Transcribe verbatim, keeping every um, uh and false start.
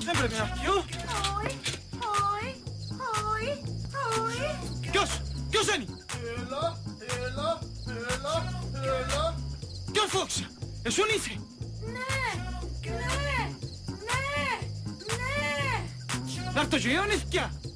Δεν πρέπει να πιω. Όχι, όχι, όχι, όχι. Ποιος, ποιος είναι? Έλα, έλα, έλα, έλα. Ποιος Φόξια, εσούν είσαι? Ναι, ναι, ναι, ναι. Να έρθω και εγώ νηφκιά.